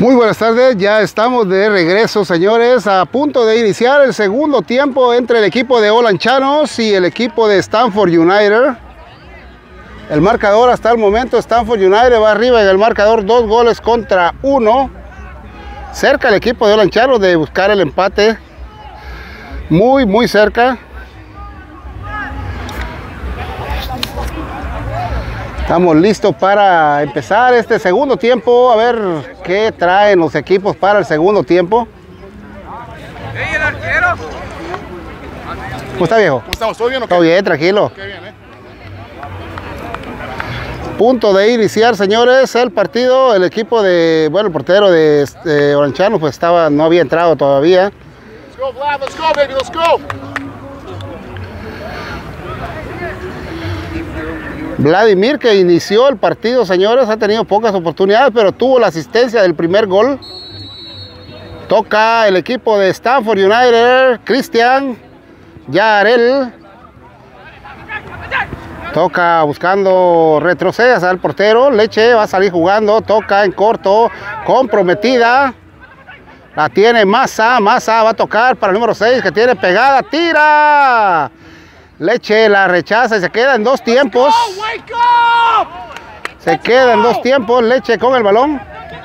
Muy buenas tardes, ya estamos de regreso, señores, a punto de iniciar el segundo tiempo entre el equipo de Olanchanos y el equipo de Stanford United. El marcador hasta el momento, Stanford United va arriba en el marcador 2-1. Cerca el equipo de Olanchanos de buscar el empate, muy cerca. Estamos listos para empezar este segundo tiempo, a ver qué traen los equipos para el segundo tiempo. ¿Cómo está, viejo? ¿Cómo estamos? ¿Todo bien o qué? Todo bien, tranquilo. Qué bien, Punto de iniciar, señores, el partido. El equipo de, bueno, el portero de Olanchanos pues no había entrado todavía. Let's go, Vlad. Let's go, baby. Let's go. Vladimir, que inició el partido, señores, ha tenido pocas oportunidades, pero tuvo la asistencia del primer gol. Toca el equipo de Stanford United, Cristian Yarel. Toca buscando retroceder al portero. Leche va a salir jugando, toca en corto, comprometida. La tiene Massa va a tocar para el número 6 que tiene pegada, tira. Leche la rechaza y se queda en dos tiempos. Se queda en dos tiempos. Leche con el balón.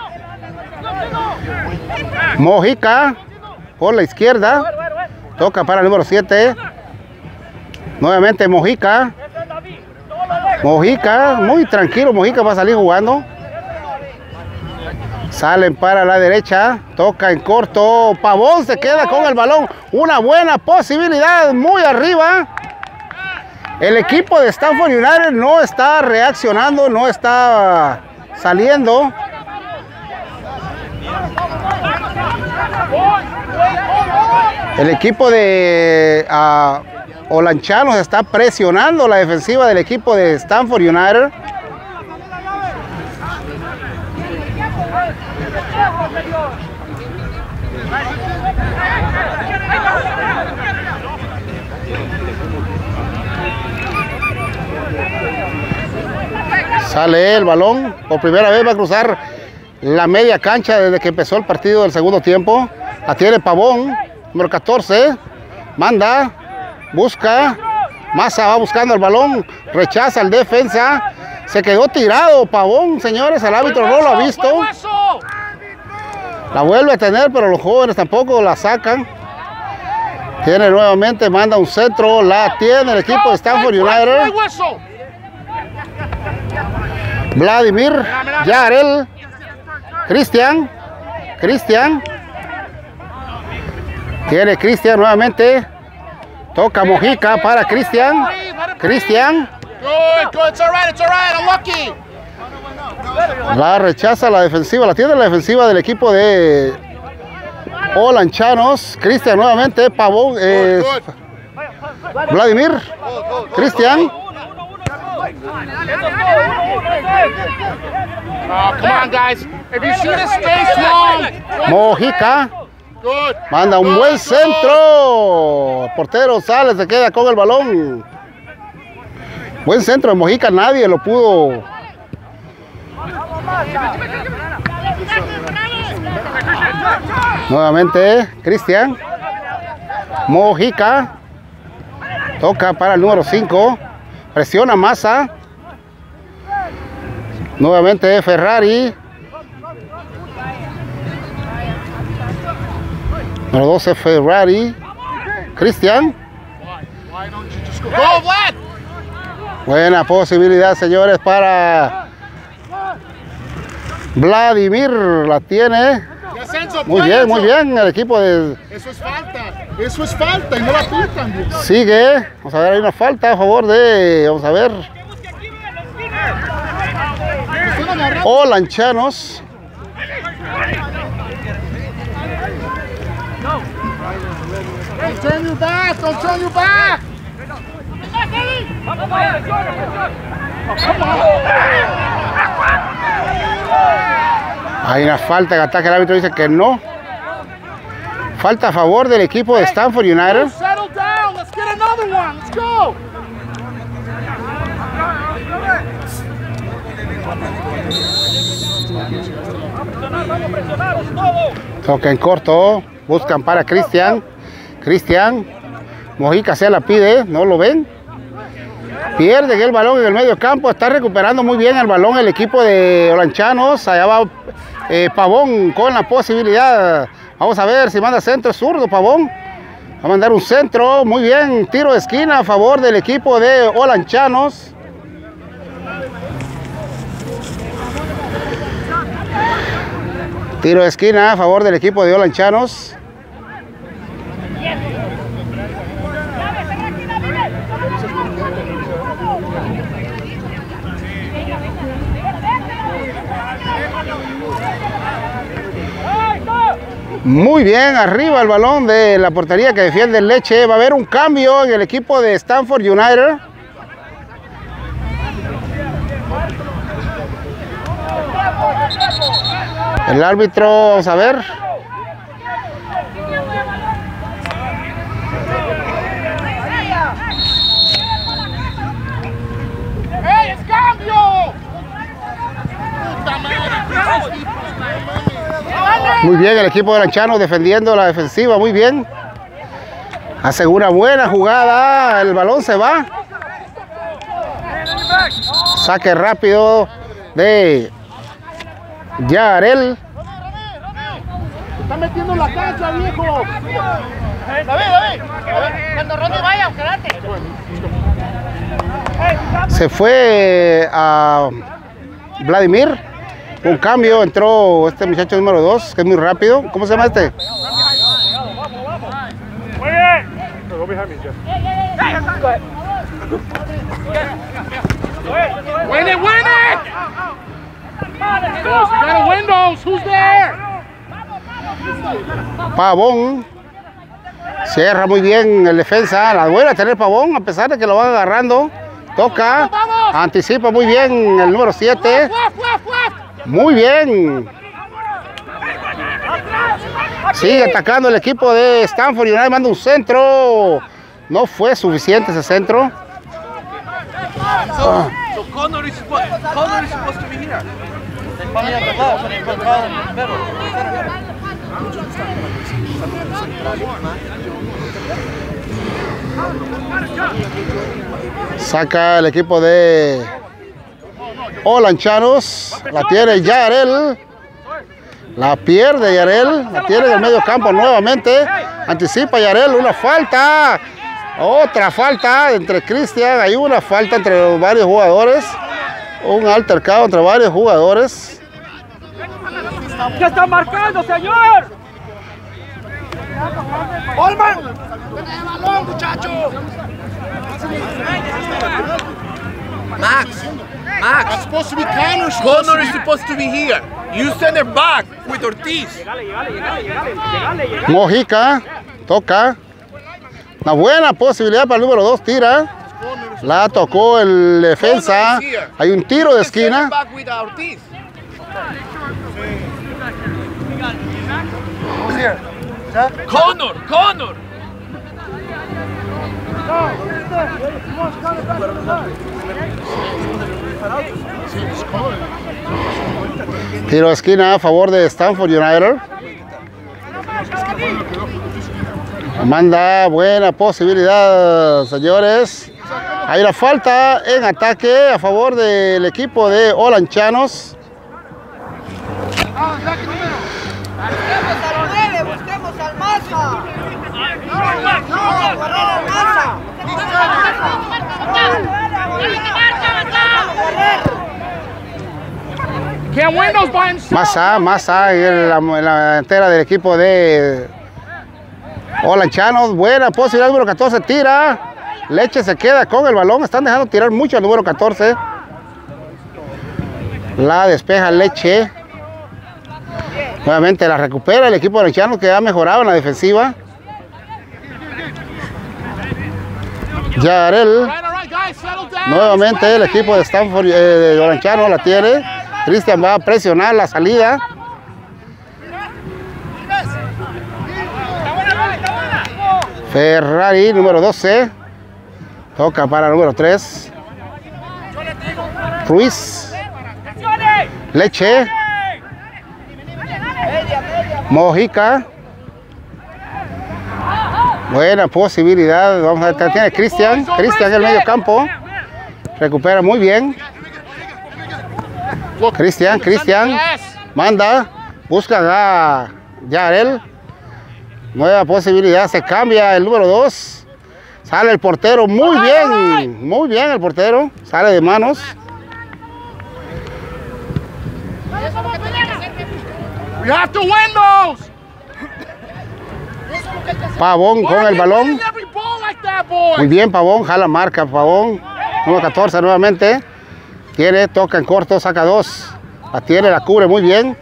Mojica por la izquierda. Toca para el número 7. Nuevamente Mojica. Mojica, muy tranquilo. Mojica va a salir jugando. Salen para la derecha. Toca en corto. Pavón se queda con el balón. Una buena posibilidad. Muy arriba. El equipo de Stanford United no está reaccionando, no está saliendo. El equipo de Olanchanos está presionando la defensiva del equipo de Stanford United. Sale el balón, por primera vez va a cruzar la media cancha desde que empezó el partido del segundo tiempo. La tiene Pavón, número 14, manda, busca, Massa va buscando el balón, rechaza el defensa, se quedó tirado Pavón, señores, el árbitro no lo ha visto. La vuelve a tener, pero los jóvenes tampoco la sacan. Tiene nuevamente, manda un centro, la tiene el equipo de Stanford United. Vladimir, Yarel, Cristian, tiene Cristian nuevamente, toca Mojica para Cristian, la rechaza la defensiva, la tiene la defensiva del equipo de Olanchanos, Cristian nuevamente, Pavón, Vladimir, Cristian. Come on, guys. If you see the space long. Mojica manda un buen centro. El portero sale, se queda con el balón. Buen centro de Mojica, nadie lo pudo. Nuevamente, Cristian. Mojica. Toca para el número 5. Presiona Massa. Nuevamente Ferrari. Número 12 Ferrari. Cristian. Buena posibilidad, señores, para Vladimir. La tiene. Muy bien, el equipo de... Eso es falta y no la pitan. Sigue. Vamos a ver, hay una falta a favor de... Vamos a ver. Olanchanos. Don't turn your back. Don't turn your back. Hay una falta de ataque, el árbitro dice que no. Falta a favor del equipo de Stanford United. Settle down. Let's get another one. Let's go. Toca en corto, buscan para Cristian. Cristian, Mojica se la pide, ¿no lo ven? Pierden el balón en el medio campo, está recuperando muy bien el balón el equipo de Olanchanos. Allá va Pavón con la posibilidad. Vamos a ver si manda centro zurdo Pavón. Va a mandar un centro, muy bien, tiro de esquina a favor del equipo de Olanchanos. Tiro de esquina a favor del equipo de Olanchanos. Muy bien, arriba el balón de la portería que defiende el Leche. Va a haber un cambio en el equipo de Stanford United. El árbitro, vamos a ver. ¡Ey, es cambio! Muy bien el equipo de Olanchanos defendiendo la defensiva, muy bien. Hace una buena jugada, el balón se va. Saque rápido de Yarel. Está metiendo en la cancha, viejo. David. Cuando Ronnie vaya, quédate. Se fue a Vladimir. Un cambio, entró este muchacho número 2, que es muy rápido. ¿Cómo se llama este? Muy bien. Win it! Got windows. Who's there? Pavón. Cierra muy bien el defensa. La vuelve a tener Pavón, a pesar de que lo va agarrando. Toca. Anticipa muy bien el número 7. Muy bien. Sigue atacando el equipo de Stanford United. Manda un centro. No fue suficiente ese centro. So Connor is supposed to be here. Saca el equipo de Olanchanos. La tiene Yarel. La pierde Yarel. La tiene en el medio campo nuevamente. Anticipa Yarel. Una falta. Otra falta entre Cristian. Hay una falta entre varios jugadores. Un altercado entre varios jugadores. ¿Qué está marcando, señor? ¡Olman! ¡Tiene el balón, muchacho! Max. That's supposed to be Connor is supposed to be here. You send it back with Ortiz. Mojica. Toca. Una buena posibilidad para el número 2. Tira. La tocó el defensa. Hay un tiro de esquina. Connor. Tiro de esquina a favor de Stanford United. Manda buena posibilidad, señores. Hay una falta en ataque a favor del equipo de Olanchanos. Busquemos al Maza. ¡Qué buenos va en Massa en la delantera del equipo de Olanchanos. Buena posibilidad, número 14 tira. Leche se queda con el balón. Están dejando tirar mucho al número 14. La despeja Leche. Nuevamente la recupera el equipo de Olanchanos, que ha mejorado en la defensiva. Yarel. Nuevamente el equipo de Stanford de Olanchanos la tiene. Cristian va a presionar la salida. Ferrari, número 12. Toca para el número 3. Ruiz. Leche. Mojica. Buena posibilidad. Vamos a ver, tiene Cristian. Cristian en el medio campo. Recupera muy bien. Cristian. Manda. Busca a Yarel. Nueva posibilidad. Se cambia el número 2. Sale el portero. Muy bien el portero. Sale de manos. We have to win those. Pavón con el balón. Muy bien, Pavón. Jala marca, Pavón. Número 14 nuevamente. Tiene, toca en corto, saca 2. La tiene, la cubre muy bien.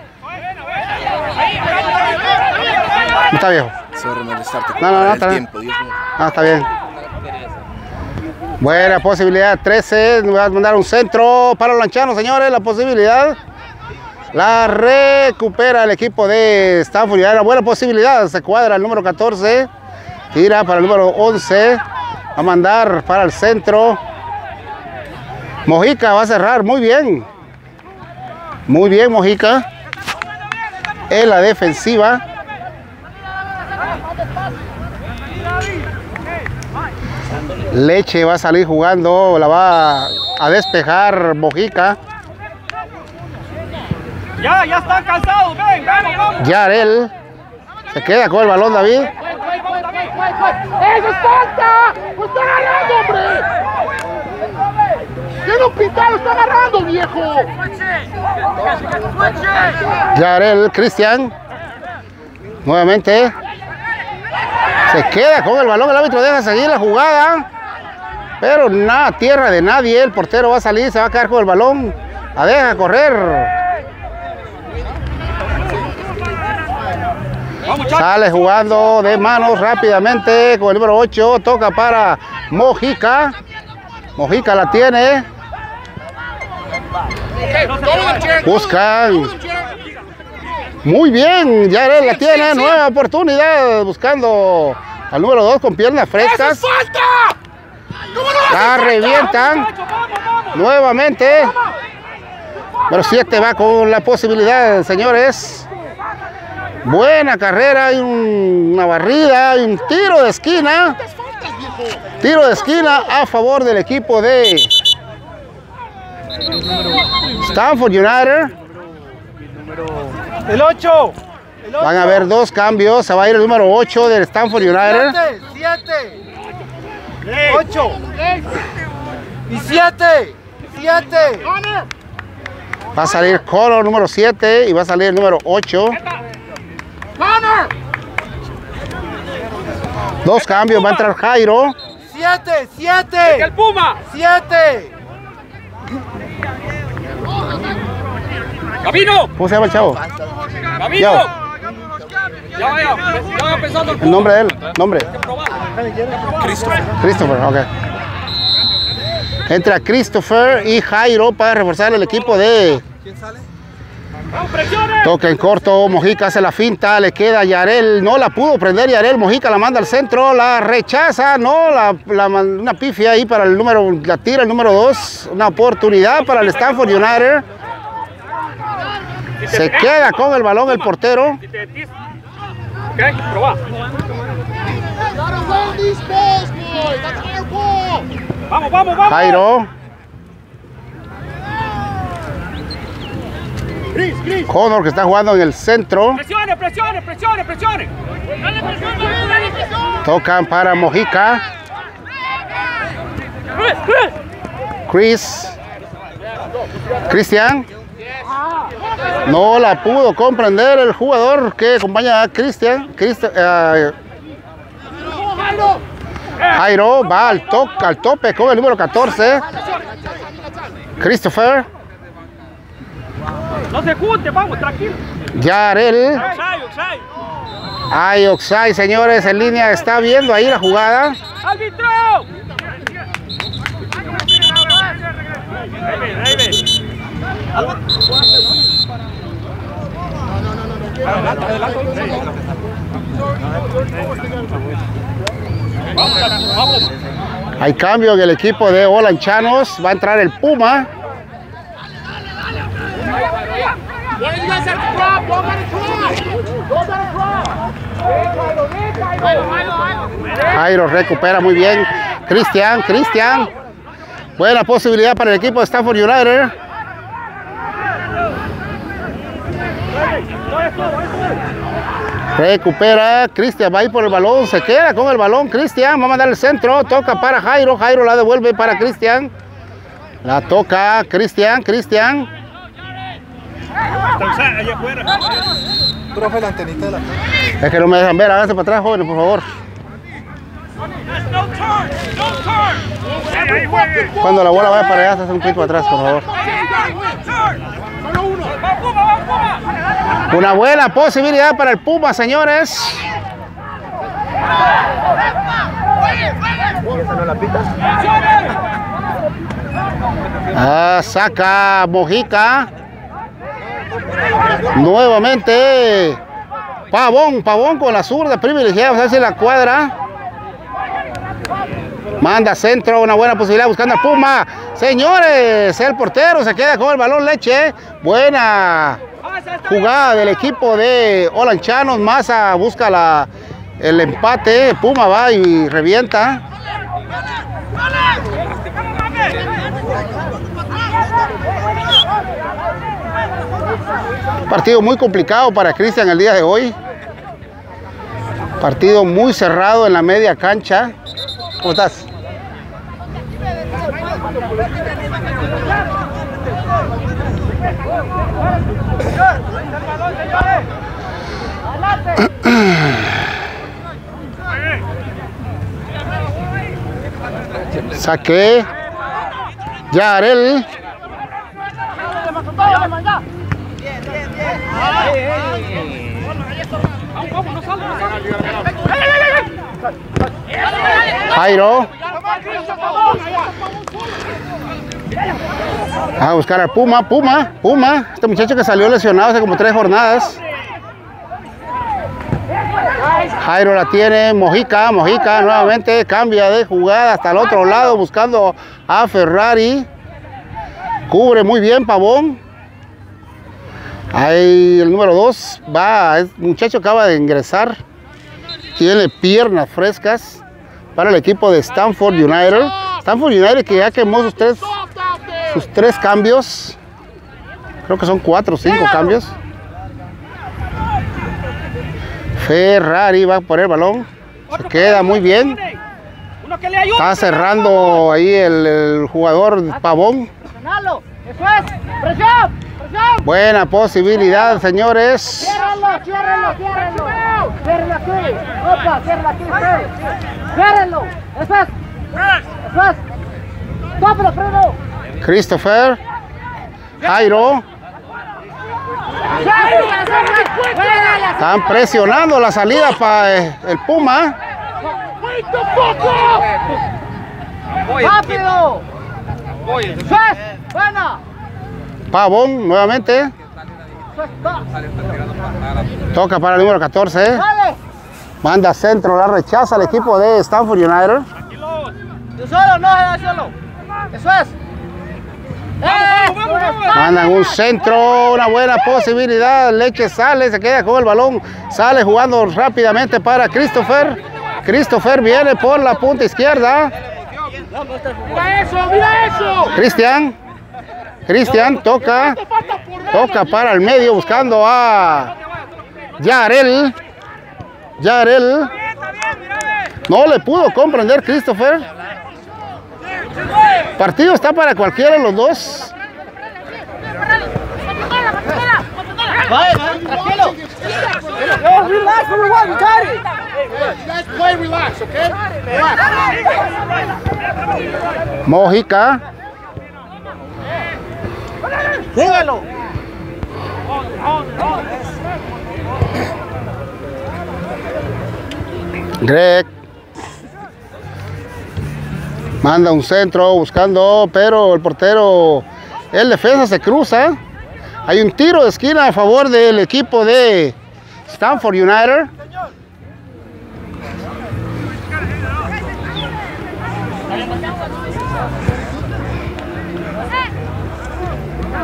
Está viejo. No, está bien. Está bien. Buena posibilidad. 13. Nos va a mandar un centro para los lanchanos, señores. La posibilidad. La recupera el equipo de Stanford. Ya era buena posibilidad. Se cuadra el número 14. Tira para el número 11. Va a mandar para el centro. Mojica va a cerrar. Muy bien. Muy bien, Mojica. En la defensiva. Leche va a salir jugando. La va a despejar Mojica. Ya están cansados, ven, vamos. Yarel se queda con el balón, David. ¡Eso es falta! ¡Lo está agarrando, hombre! ¡Tiene un pintado, lo está agarrando, viejo! Yarel, Cristian. Nuevamente. Se queda con el balón, el árbitro deja seguir la jugada. Pero nada, tierra de nadie. El portero va a salir, se va a quedar con el balón. La deja correr. Sale jugando de manos rápidamente con el número 8. Toca para Mojica. Mojica la tiene. Buscan. Muy bien. Yarel la tiene. Nueva oportunidad. Buscando al número 2 con piernas frescas. La revientan. Nuevamente. Número 7 va con la posibilidad, señores. Buena carrera, hay una barrida, hay un tiro de esquina. Tiro de esquina a favor del equipo de Stanford United. El 8. Van a haber 2 cambios. Se va a ir el número 8 del Stanford United. 7. 8. Y 7. Va a salir Connor número 7 y va a salir el número 8. 2 cambios, va a entrar Jairo. 7. ¡El Puma! 7. ¡Camino! ¿Cómo se llama el chavo? ¡Camino! Ya vaya empezando el El nombre de él, nombre. Christopher, ok. Entra Christopher y Jairo para reforzar el equipo de... Toca en corto, Mojica hace la finta, le queda Yarel, no la pudo prender Yarel, Mojica la manda al centro, la rechaza, no, una pifia ahí para el número, la tira el número 2, una oportunidad para el Stanford United. Se queda con el balón el portero. Vamos. Jairo. Connor que está jugando en el centro. Presione. Tocan para Mojica. Cristian. No la pudo comprender el jugador que acompaña a Cristian. Jairo va al tope con el número 14. Christopher. No se junte, vamos, tranquilo. Yarel. Hay Oxay, señores, en línea. Está viendo ahí la jugada. ¡Árbitro! Hay cambio en el equipo de Olanchanos. Va a entrar el Puma. Jairo recupera muy bien. Cristian. Buena posibilidad para el equipo de Stanford United. Recupera, Cristian va a ir por el balón, se queda con el balón, Cristian va a mandar el centro, toca para Jairo, Jairo la devuelve para Cristian. La toca Cristian. Allá afuera. Profe, la antenita de la Es que no me dejan ver, háganse para atrás, jóvenes, por favor. Cuando la bola vaya para allá, se hace un poquito atrás, por favor. Una buena posibilidad para el Puma, señores. Saca Mojica. Nuevamente Pavón con la zurda privilegiada, vamos a ver si la cuadra. Manda centro, una buena posibilidad buscando al Puma. Señores, el portero se queda con el balón, Leche. Buena jugada del equipo de Olanchanos. Maza busca el empate. Puma va y revienta. Partido muy complicado para Cristian el día de hoy. Partido muy cerrado en la media cancha. ¿Cómo estás? Saque. Yarel. Jairo. A buscar al Puma. Este muchacho que salió lesionado hace como 3 jornadas. Jairo la tiene. Mojica nuevamente cambia de jugada hasta el otro lado buscando a Ferrari. Cubre muy bien Pavón. Ahí el número 2 va. El muchacho acaba de ingresar. Tiene piernas frescas para el equipo de Stanford United. Stanford United que ya quemó sus tres cambios. Creo que son 4 o 5 cambios. Ferrari va por el balón. Se queda muy bien. Está cerrando ahí el jugador Pavón. Buena posibilidad, señores. Ciérrenlo. Opa, ciérrenlo. Eso es. Tópalo, Fredo. Christopher. Jairo. Están presionando la salida para el Puma. ¡Rápido! ¡Buena! Pavón nuevamente. Toca para el número 14. Manda centro, la rechaza el equipo de Stanford United. Yo solo, no, solo. Eso es. Mandan un centro, una buena posibilidad. Leche sale, se queda con el balón. Sale jugando rápidamente para Christopher. Christopher viene por la punta izquierda. ¡Mira eso! Cristian toca para el medio buscando a Yarel. No le pudo comprender Christopher. Partido está para cualquiera de los dos. Tranquilo. Relax, everyone, we got it. Guys, play relax, okay? Mojica. Síguelo. Greg. Manda un centro buscando, pero el portero, el defensa se cruza. Hay un tiro de esquina a favor del equipo de Stanford United.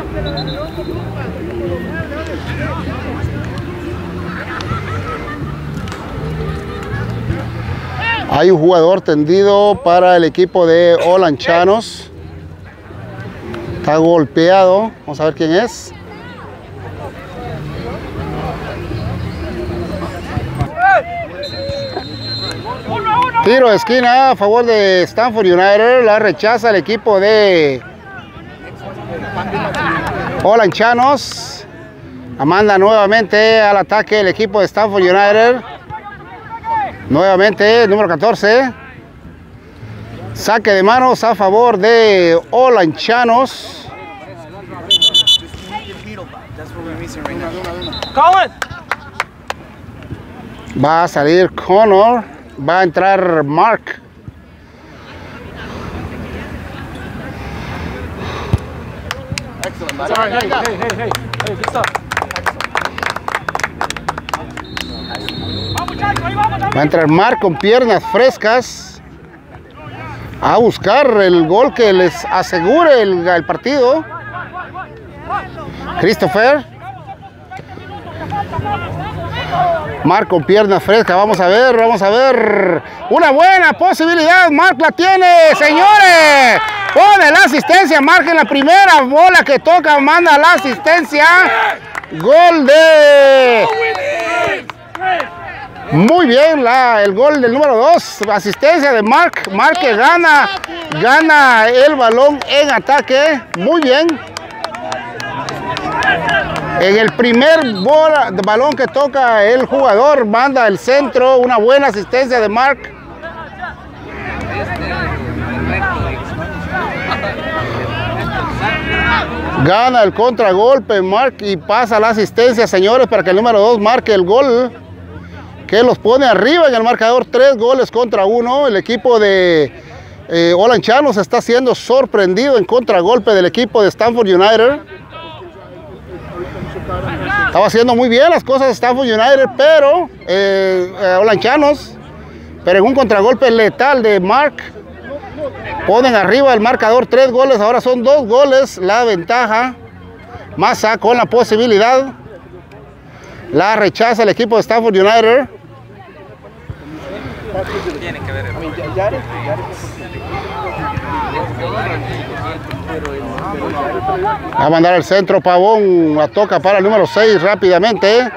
Hay un jugador tendido para el equipo de Olanchanos. Está golpeado. Vamos a ver quién es. Tiro de esquina a favor de Stanford United. La rechaza el equipo de Olanchanos. Manda nuevamente al ataque el equipo de Stanford United. Nuevamente, número 14. Saque de manos a favor de Olanchanos. Va a salir Connor. Va a entrar Mark. Va a entrar Mark con piernas frescas a buscar el gol que les asegure el partido. Christopher. Mark con piernas frescas. Vamos a ver. Una buena posibilidad. Mark la tiene, señores. Pone la asistencia. Mark en la primera bola que toca. Manda la asistencia. Gol de... Muy bien, el gol del número 2, asistencia de Mark. Mark que gana el balón en ataque. Muy bien. En el primer balón que toca el jugador, manda el centro. Una buena asistencia de Mark. Gana el contragolpe Mark y pasa la asistencia, señores, para que el número 2 marque el gol que los pone arriba en el marcador. 3 goles contra 1. El equipo de Olanchanos está siendo sorprendido en contragolpe del equipo de Stanford United. Estaba haciendo muy bien las cosas Stanford United, pero Olanchanos, pero en un contragolpe letal de Mark, ponen arriba el marcador. 3 goles, ahora son 2 goles la ventaja. Massa con la posibilidad. La rechaza el equipo de Stanford United. Tienen que ver el va a mandar el centro Pavón, la toca para el número 6 rápidamente.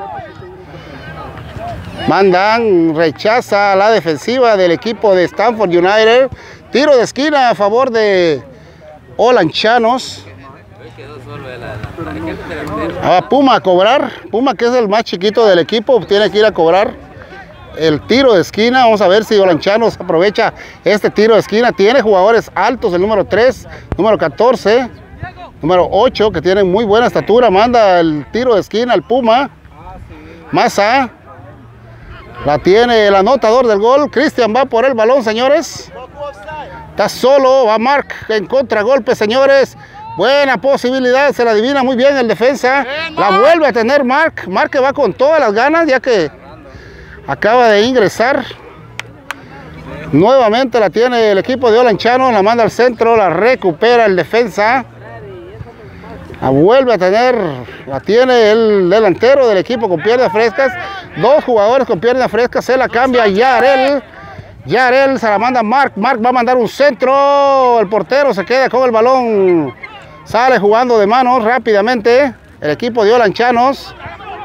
Mandan, rechaza la defensiva del equipo de Stanford United. Tiro de esquina a favor de Olanchanos. Puma a cobrar. Puma, que es el más chiquito del equipo, tiene que ir a cobrar el tiro de esquina. Vamos a ver si Olanchanos aprovecha este tiro de esquina. Tiene jugadores altos, el número 3, número 14, número 8, que tienen muy buena estatura. Manda el tiro de esquina al Puma. Massa. La tiene el anotador del gol. Cristian va por el balón, señores. Está solo, va Mark en contragolpe, señores. Buena posibilidad, se la adivina muy bien el defensa. La vuelve a tener Mark. Mark que va con todas las ganas, ya que acaba de ingresar. Nuevamente la tiene el equipo de Olanchanos, la manda al centro, la recupera el defensa. La vuelve a tener, la tiene el delantero del equipo con piernas frescas. 2 jugadores con piernas frescas, se la cambia Yarel. Yarel se la manda Mark. Mark va a mandar un centro, el portero se queda con el balón. Sale jugando de manos rápidamente el equipo de Olanchanos.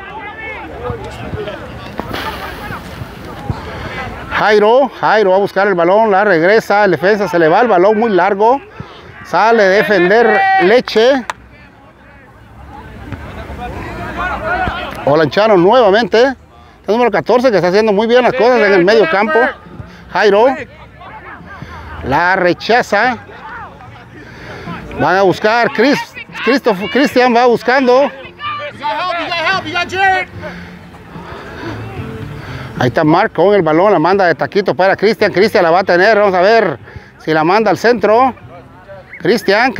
Jairo va a buscar el balón, la regresa, el defensa se le va el balón muy largo. Sale a defender Leche. Olanchanos nuevamente. El número 14 que está haciendo muy bien las cosas en el medio campo. Jairo. La rechaza. Van a buscar. Cristian va buscando. Ahí está Mark con el balón. La manda de taquito para Cristian. Cristian la va a tener. Vamos a ver si la manda al centro. Cristian.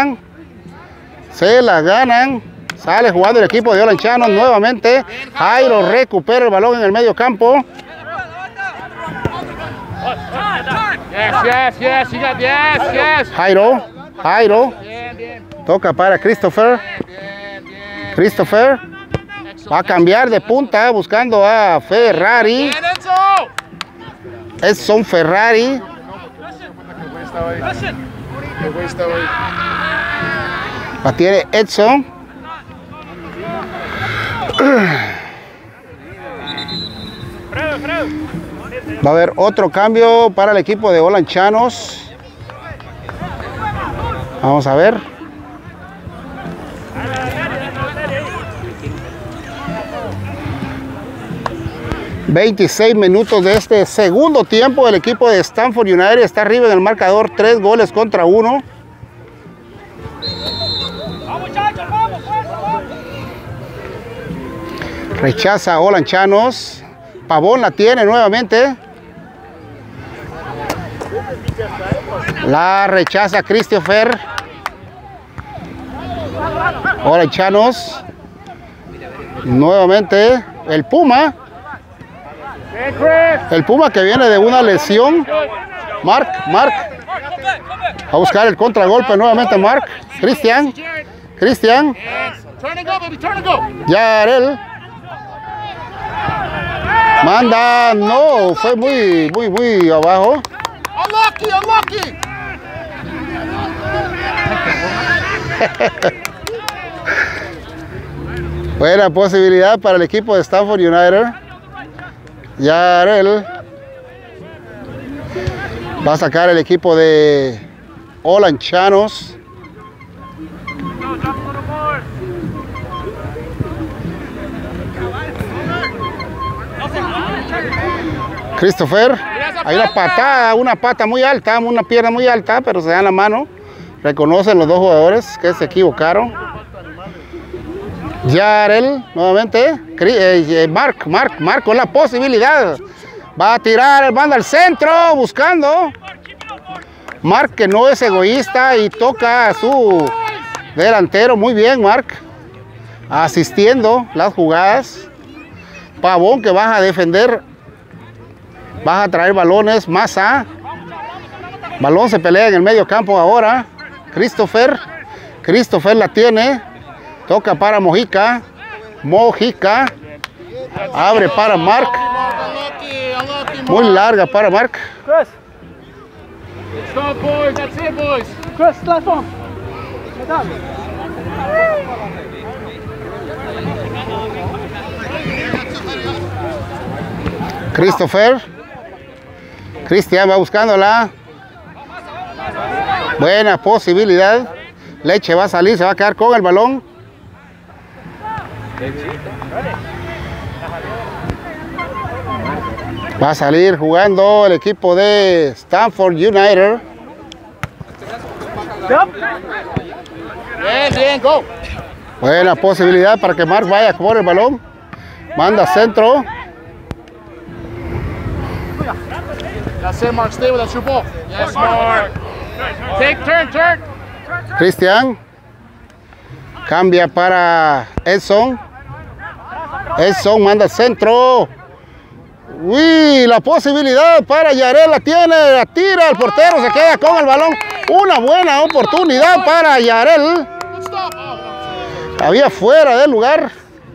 Se la ganan. Sale jugando el equipo de Olanchanos nuevamente. Jairo recupera el balón en el medio campo. Jairo. Toca para Christopher. Christopher va a cambiar de punta buscando a Ferrari. Edson Ferrari. La tiene Edson. Va a haber otro cambio para el equipo de Olanchanos. Vamos a ver. ...26 minutos de este segundo tiempo... ...el equipo de Stanford United está arriba en el marcador... ...3 goles contra 1... Rechaza Olanchanos... Pavón la tiene nuevamente... La rechaza Christopher... Olanchanos... Nuevamente... El Puma... El Puma que viene de una lesión. Mark. A buscar el contragolpe nuevamente Mark. Cristian. Yarel. Manda. No, fue muy abajo. Unlucky. Buena posibilidad para el equipo de Stanford United. Yarel va a sacar el equipo de Olanchanos. Christopher, hay una pata muy alta, una pierna muy alta, pero se dan la mano. Reconocen los dos jugadores que se equivocaron. Yarel, nuevamente, Mark con la posibilidad, va a tirar, manda al centro, buscando, Mark que no es egoísta y toca a su delantero, muy bien Mark, asistiendo las jugadas, Pavón que baja a defender, baja a traer balones, Massa, balón se pelea en el medio campo ahora, Christopher la tiene, toca para Mojica, abre para Mark, muy larga para Mark. Chris, last one. Cristian va buscándola. Buena posibilidad. Leche va a salir, se va a quedar con el balón. Va a salir jugando el equipo de Stanford United. Bien, go. Buena posibilidad para que Mark vaya por el balón. Manda centro. That's it, Mark. Stay with us. Your ball. Yes, Mark. Turn. Cristian. Cambia para Edson. Manda centro. Uy, la posibilidad para Yarel la tiene, la tira, el portero se queda con el balón. Una buena oportunidad para Yarel. Había fuera del lugar.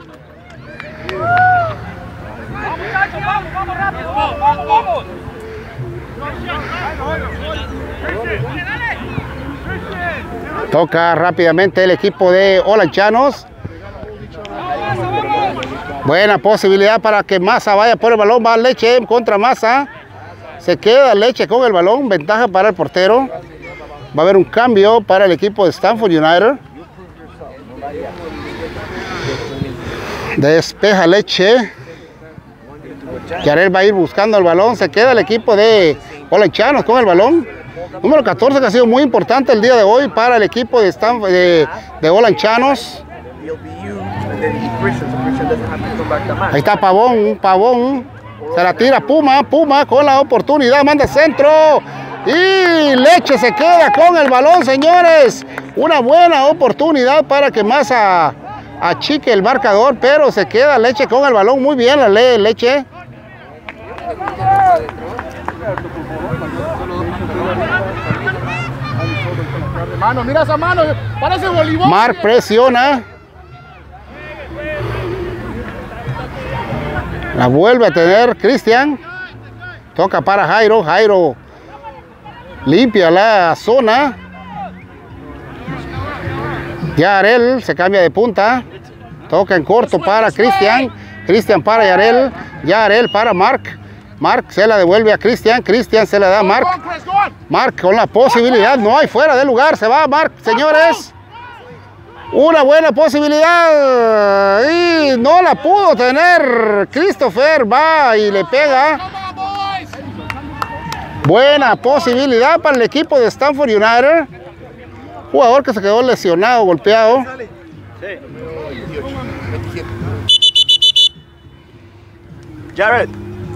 Toca rápidamente el equipo de Olanchanos. Buena posibilidad para que Massa vaya por el balón. Va Leche contra Massa. Se queda Leche con el balón. Ventaja para el portero. Va a haber un cambio para el equipo de Stanford United. Despeja Leche. Yarel va a ir buscando el balón. Se queda el equipo de Olanchanos con el balón. Número 14 que ha sido muy importante el día de hoy para el equipo de Stanford, de Olanchanos. Ahí está Pavón. Se la tira Puma con la oportunidad. Manda centro. Y Leche se queda con el balón, señores. Una buena oportunidad para que Massa achique el marcador, pero se queda Leche con el balón. Muy bien la Leche. Mano, mira esa mano, parece voleibol. Mark presiona. La vuelve a tener Cristian. Toca para Jairo. Jairo limpia la zona. Yarel se cambia de punta. Toca en corto para Cristian. Cristian para Yarel. Yarel para Mark. Mark se la devuelve a Cristian. Cristian se la da a Mark. Mark con la posibilidad. No hay fuera de lugar. Se va Mark, señores. Una buena posibilidad. Y no la pudo tener. Christopher va y le pega. Buena posibilidad para el equipo de Stanford United. Jugador que se quedó lesionado, golpeado. Jared.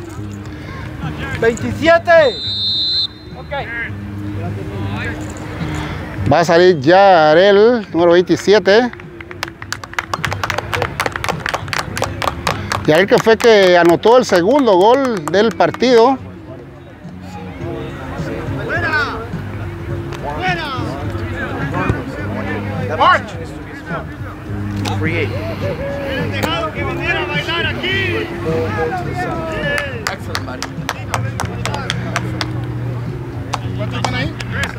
27. Va a salir Yarel, número 27. Yarel que fue que anotó el segundo gol del partido. March. Dejado que viniera a bailar aquí. ¿Cuántos están ahí?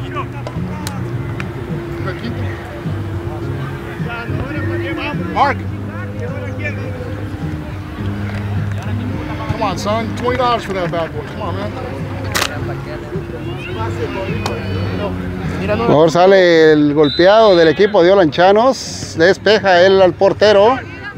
Mark. Come on, son. $20 for that bad boy. Come on, man. Mejor sale el golpeado del equipo de Olanchanos. Despeja él al portero.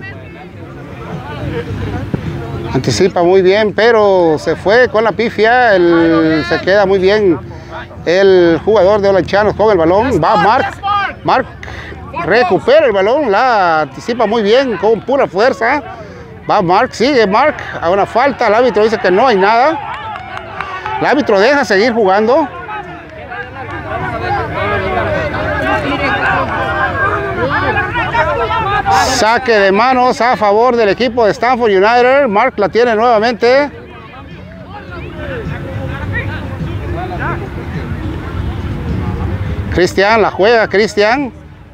Anticipa muy bien, pero se fue con la pifia. Se queda muy bien el jugador de Olanchanos con el balón. Va Mark. Mark recupera el balón. La anticipa muy bien con pura fuerza. Va Mark, sigue Mark. A una falta. El árbitro dice que no hay nada. El árbitro deja seguir jugando. Saque de manos a favor del equipo de Stanford United. Mark la tiene nuevamente. Cristian la juega, Cristian.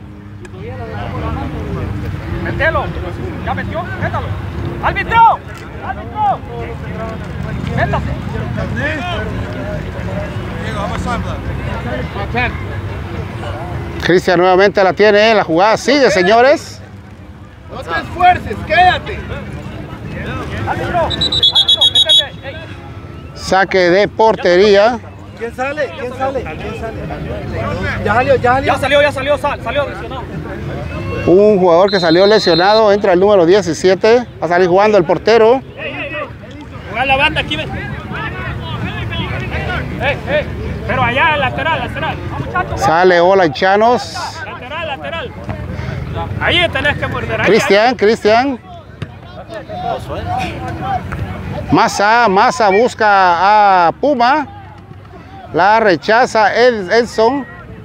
Mételo. Ya metió, métalo. ¡Árbitro! ¡Árbitro! ¡Métase! Cristian nuevamente la tiene. La jugada sigue, señores. No te esfuerces, quédate. ¡Árbitro! ¡Árbitro! ¡Métete! ¡Ey! Saque de portería. ¿Quién sale? ¿Quién sale? ¿Quién sale? Ya salió, ya salió. Salió lesionado. Un jugador que salió lesionado. Entra el número 17. Va a salir jugando el portero. Jugar la banda aquí, ven. Pero allá, lateral. Vamos, chato. Sale Olanchanos. Lateral. Ahí tenés que morder. Cristian. Massa busca a Puma. La rechaza Edson.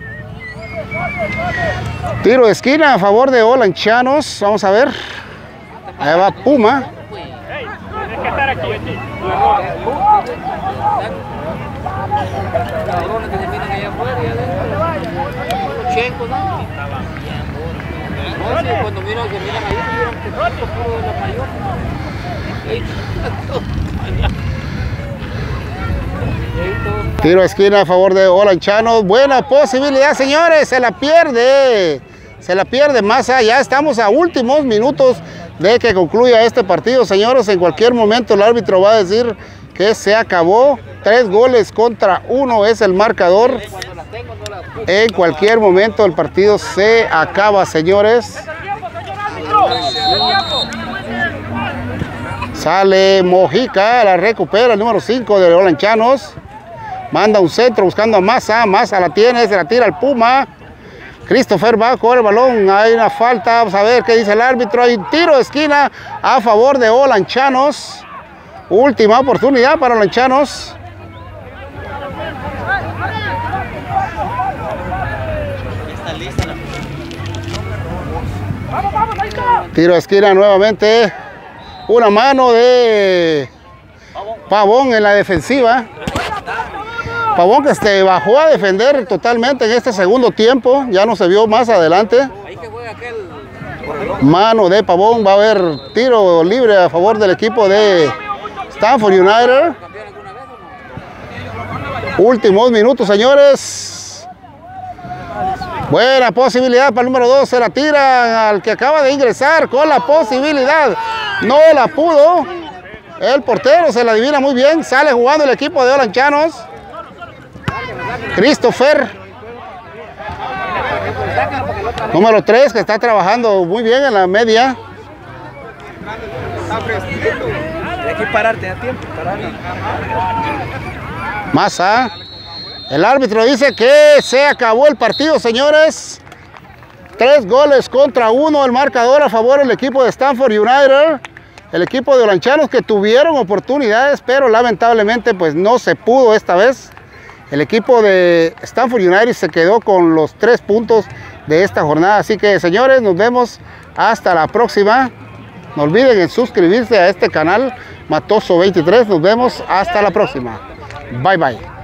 Tiro de esquina a favor de Olanchanos. Vamos a ver. Ahí va Puma. Tienes que estar aquí. Cuando miran ahí, Tiro de esquina a favor de Olanchanos. Buena posibilidad, señores. Se la pierde Massa. Ya estamos a últimos minutos de que concluya este partido, señores. En cualquier momento el árbitro va a decir que se acabó. 3-1 es el marcador. En cualquier momento el partido se acaba, señores. Sale Mojica, la recupera el número 5 de Olanchanos. Manda un centro buscando a Massa. Massa la tiene, se la tira al Puma. Christopher va a jugar el balón. Hay una falta. Vamos a ver qué dice el árbitro. Hay un tiro de esquina a favor de Olanchanos. Última oportunidad para Olanchanos. Tiro de esquina nuevamente. Una mano de Pavón en la defensiva. Pavón que se bajó a defender totalmente en este segundo tiempo, ya no se vio más adelante. Mano de Pavón, va a haber tiro libre a favor del equipo de Stanford United. Últimos minutos, señores. Buena posibilidad para el número 2, se la tira al que acaba de ingresar con la posibilidad. No la pudo. El portero se la adivina muy bien, sale jugando el equipo de Olanchanos. Christopher, número 3, que está trabajando muy bien en la media. Hay que pararte a tiempo. Massa. El árbitro dice que se acabó el partido, señores. 3 goles contra 1 el marcador a favor del equipo de Stanford United. El equipo de Olanchanos que tuvieron oportunidades, pero lamentablemente pues no se pudo esta vez. El equipo de Stanford United se quedó con los 3 puntos de esta jornada. Así que, señores, nos vemos hasta la próxima. No olviden en suscribirse a este canal Matoso 23. Nos vemos hasta la próxima. Bye, bye.